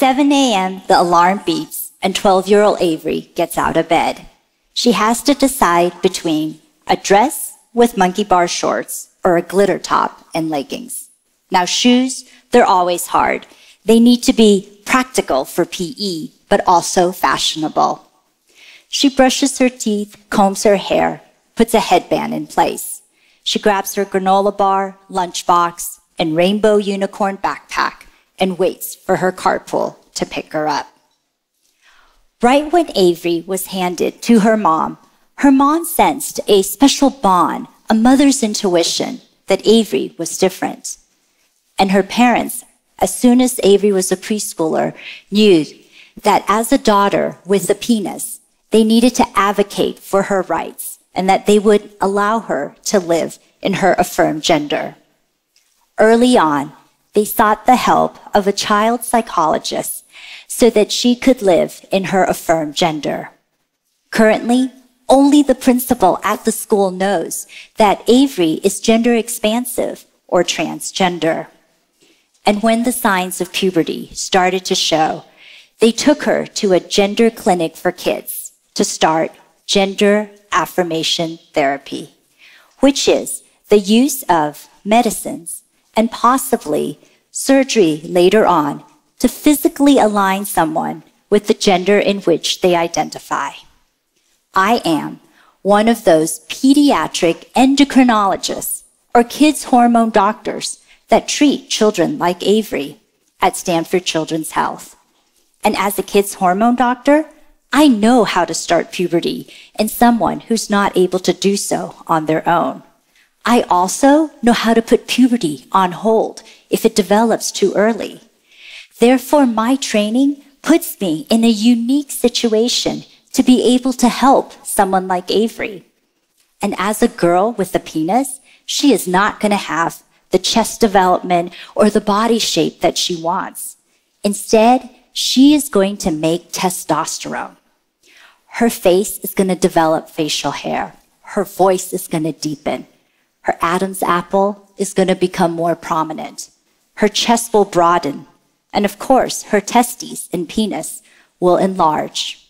7 a.m., the alarm beeps, and 12-year-old Avery gets out of bed. She has to decide between a dress with monkey bar shorts or a glitter top and leggings. Now, shoes, they're always hard. They need to be practical for PE, but also fashionable. She brushes her teeth, combs her hair, puts a headband in place. She grabs her granola bar, lunchbox, and rainbow unicorn backpack and waits for her carpool to pick her up. Right when Avery was handed to her mom sensed a special bond, a mother's intuition that Avery was different. And her parents, as soon as Avery was a preschooler, knew that as a daughter with a penis, they needed to advocate for her rights and that they would allow her to live in her affirmed gender. Early on, they sought the help of a child psychologist so that she could live in her affirmed gender. Currently, only the principal at the school knows that Avery is gender expansive or transgender. And when the signs of puberty started to show, they took her to a gender clinic for kids to start gender affirmation therapy, which is the use of medicines and possibly surgery later on to physically align someone with the gender in which they identify. I am one of those pediatric endocrinologists or kids hormone doctors that treat children like Avery at Stanford Children's Health. And as a kids hormone doctor, I know how to start puberty in someone who's not able to do so on their own. I also know how to put puberty on hold if it develops too early. Therefore, my training puts me in a unique situation to be able to help someone like Avery. And as a girl with a penis, she is not going to have the chest development or the body shape that she wants. Instead, she is going to make testosterone. Her face is going to develop facial hair. Her voice is going to deepen. Her Adam's apple is going to become more prominent. Her chest will broaden. And of course, her testes and penis will enlarge.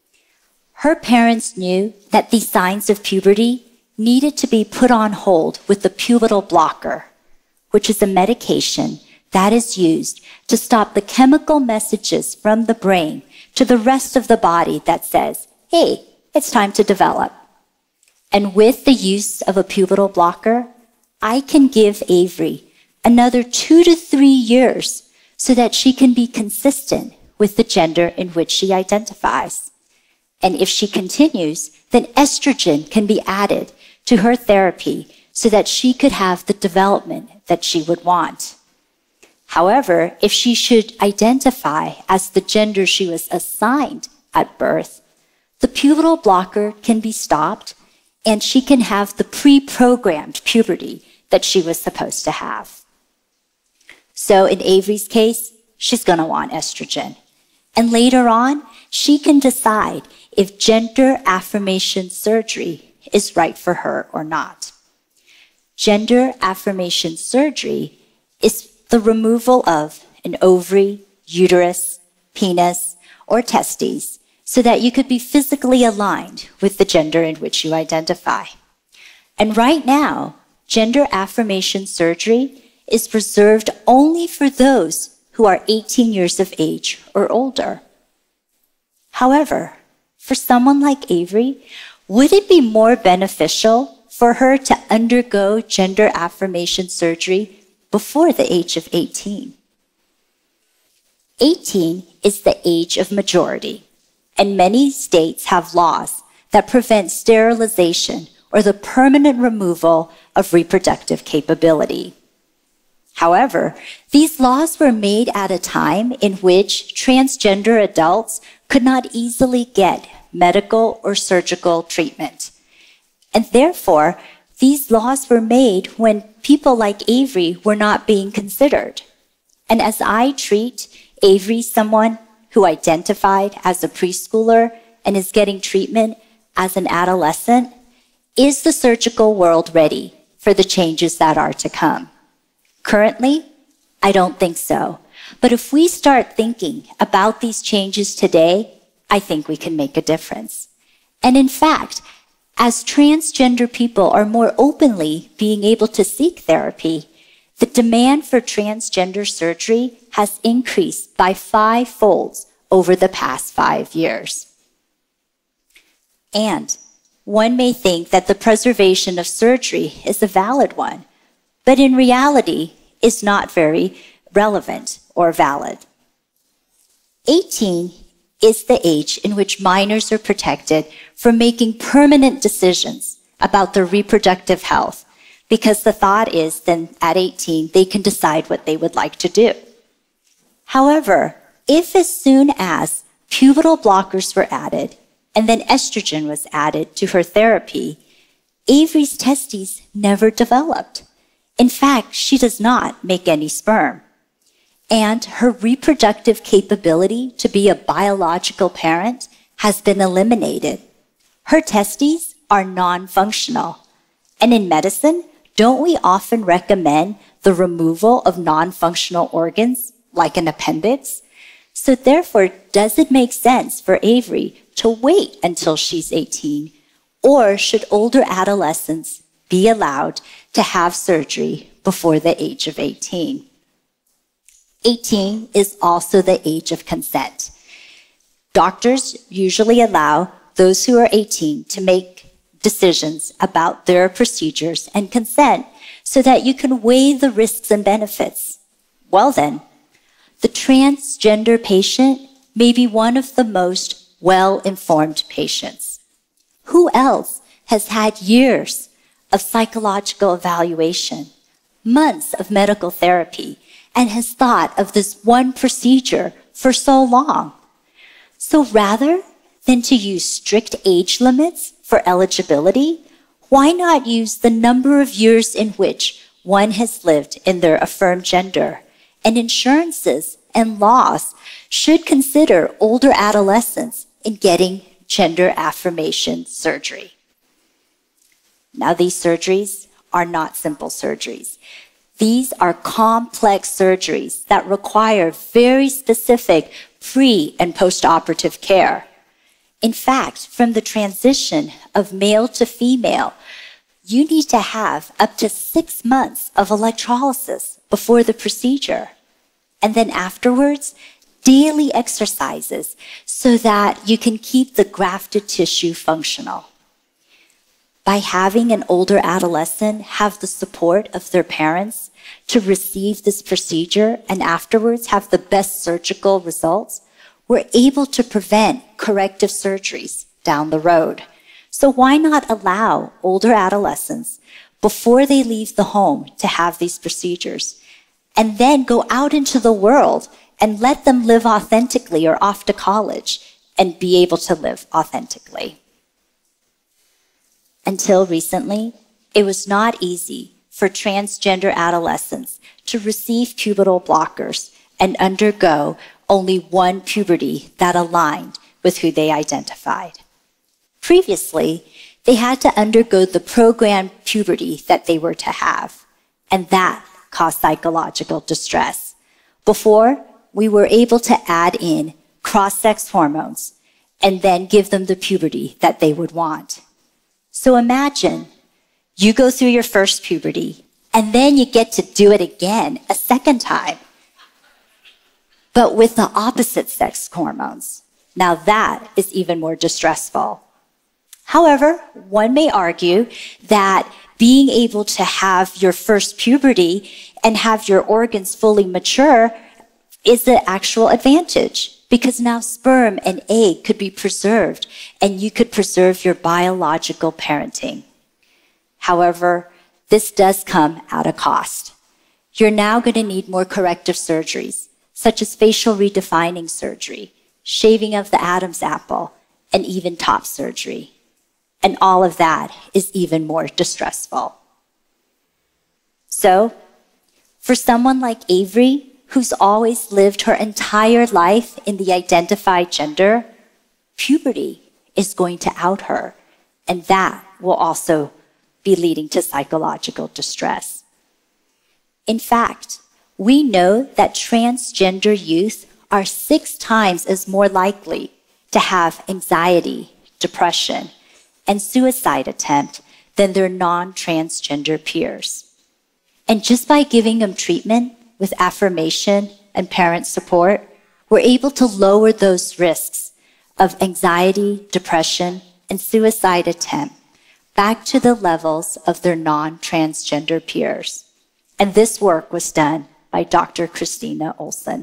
Her parents knew that these signs of puberty needed to be put on hold with the pubertal blocker, which is a medication that is used to stop the chemical messages from the brain to the rest of the body that says, hey, it's time to develop. And with the use of a pubertal blocker, I can give Avery another 2 to 3 years so that she can be consistent with the gender in which she identifies. And if she continues, then estrogen can be added to her therapy so that she could have the development that she would want. However, if she should identify as the gender she was assigned at birth, the pubertal blocker can be stopped and she can have the pre-programmed puberty that she was supposed to have. So in Avery's case, she's going to want estrogen. And later on, she can decide if gender affirmation surgery is right for her or not. Gender affirmation surgery is the removal of an ovary, uterus, penis, or testes so that you could be physically aligned with the gender in which you identify. And right now, gender affirmation surgery is reserved only for those who are 18 years of age or older. However, for someone like Avery, would it be more beneficial for her to undergo gender affirmation surgery before the age of 18? 18 is the age of majority, and many states have laws that prevent sterilization or the permanent removal of reproductive capability. However, these laws were made at a time in which transgender adults could not easily get medical or surgical treatment. And therefore, these laws were made when people like Avery were not being considered. And as I treat Avery, someone who identified as a preschooler and is getting treatment as an adolescent, is the surgical world ready for the changes that are to come? Currently, I don't think so. But if we start thinking about these changes today, I think we can make a difference. And in fact, as transgender people are more openly being able to seek therapy, the demand for transgender surgery has increased by 5-fold over the past 5 years. And one may think that the preservation of surgery is a valid one, but in reality is not very relevant or valid. 18 is the age in which minors are protected from making permanent decisions about their reproductive health, because the thought is then at 18 they can decide what they would like to do. However, if as soon as pubertal blockers were added and then estrogen was added to her therapy, Avery's testes never developed. In fact, she does not make any sperm. And her reproductive capability to be a biological parent has been eliminated. Her testes are non-functional. And in medicine, don't we often recommend the removal of non-functional organs, like an appendix? So therefore, does it make sense for Avery to wait until she's 18? Or should older adolescents be allowed to have surgery before the age of 18? 18 is also the age of consent. Doctors usually allow those who are 18 to make decisions about their procedures and consent so that you can weigh the risks and benefits. Well then, the transgender patient may be one of the most well-informed patients. Who else has had years of psychological evaluation, months of medical therapy, and has thought of this one procedure for so long? So rather than to use strict age limits for eligibility, why not use the number of years in which one has lived in their affirmed gender? And insurances and laws should consider older adolescents in getting gender affirmation surgery. Now, these surgeries are not simple surgeries. These are complex surgeries that require very specific pre- and postoperative care. In fact, from the transition of male to female, you need to have up to 6 months of electrolysis before the procedure. And then afterwards, daily exercises so that you can keep the grafted tissue functional. By having an older adolescent have the support of their parents to receive this procedure and afterwards have the best surgical results, we're able to prevent corrective surgeries down the road. So why not allow older adolescents before they leave the home to have these procedures and then go out into the world and let them live authentically or off to college and be able to live authentically? Until recently, it was not easy for transgender adolescents to receive pubertal blockers and undergo only one puberty that aligned with who they identified. Previously, they had to undergo the programmed puberty that they were to have, and that caused psychological distress. Before, we were able to add in cross-sex hormones and then give them the puberty that they would want. So imagine you go through your first puberty and then you get to do it again a second time, but with the opposite sex hormones. Now that is even more distressful. However, one may argue that being able to have your first puberty and have your organs fully mature is the actual advantage, because now sperm and egg could be preserved and you could preserve your biological parenting. However, this does come at a cost. You're now going to need more corrective surgeries, such as facial redefining surgery, shaving of the Adam's apple, and even top surgery. And all of that is even more distressful. So, for someone like Avery, who's always lived her entire life in the identified gender, puberty is going to out her, and that will also be leading to psychological distress. In fact, we know that transgender youth are 6 times as more likely to have anxiety, depression, and suicide attempt than their non-transgender peers. And just by giving them treatment with affirmation and parent support, we're able to lower those risks of anxiety, depression, and suicide attempt back to the levels of their non-transgender peers. And this work was done by Dr. Christina Olson.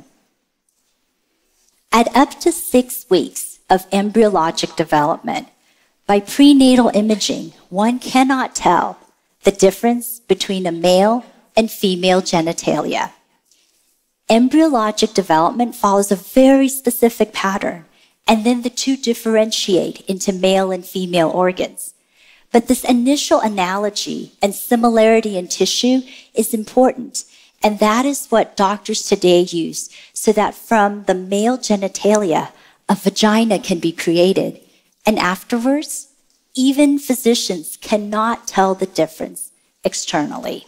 At up to 6 weeks of embryologic development, by prenatal imaging, one cannot tell the difference between a male and female genitalia. Embryologic development follows a very specific pattern, and then the two differentiate into male and female organs. But this initial analogy and similarity in tissue is important, and that is what doctors today use so that from the male genitalia, a vagina can be created. And afterwards, even physicians cannot tell the difference externally.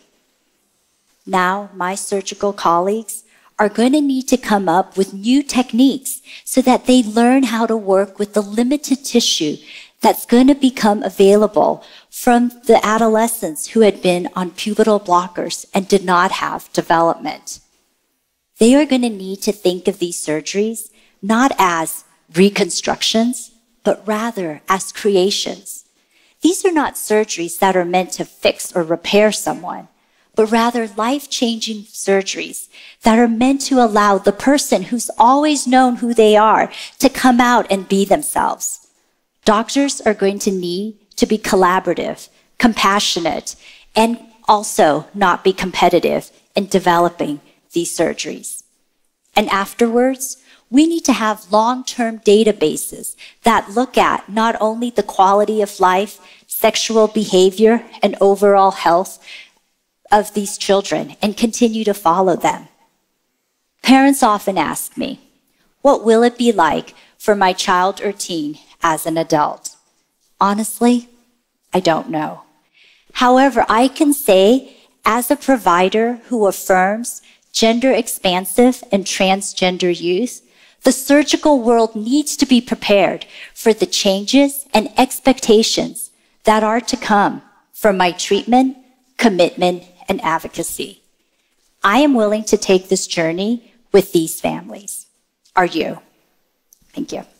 Now, my surgical colleagues are going to need to come up with new techniques so that they learn how to work with the limited tissue that's going to become available from the adolescents who had been on pubertal blockers and did not have development. They are going to need to think of these surgeries not as reconstructions, but rather as creations. These are not surgeries that are meant to fix or repair someone, but rather life-changing surgeries that are meant to allow the person who's always known who they are to come out and be themselves. Doctors are going to need to be collaborative, compassionate, and also not be competitive in developing these surgeries. And afterwards, we need to have long-term databases that look at not only the quality of life, sexual behavior, and overall health of these children and continue to follow them. Parents often ask me, what will it be like for my child or teen as an adult? Honestly, I don't know. However, I can say, as a provider who affirms gender expansive and transgender youth, the surgical world needs to be prepared for the changes and expectations that are to come from my treatment, commitment, and advocacy. I am willing to take this journey with these families. Are you? Thank you.